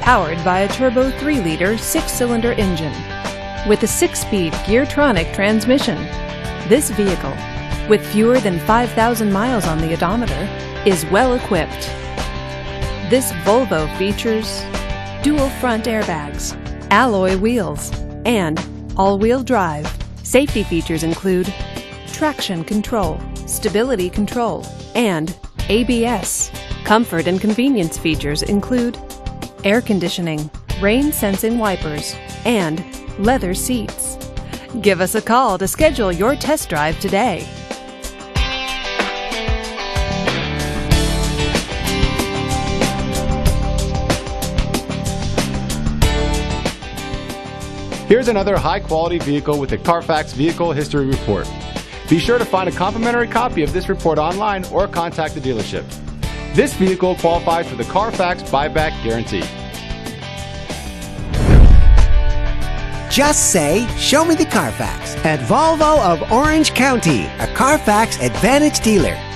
powered by a turbo 3-liter 6-cylinder engine with a 6-speed Geartronic transmission. This vehicle, with fewer than 5,000 miles on the odometer, is well equipped. This Volvo features dual front airbags, alloy wheels, and all-wheel drive. Safety features include traction control, stability control, and ABS. Comfort and convenience features include air conditioning, rain-sensing wipers, and leather seats. Give us a call to schedule your test drive today. Here's another high-quality vehicle with a Carfax Vehicle History Report. Be sure to find a complimentary copy of this report online or contact the dealership. This vehicle qualifies for the Carfax Buyback Guarantee. Just say, "Show me the Carfax" at Volvo of Orange County, a Carfax Advantage dealer.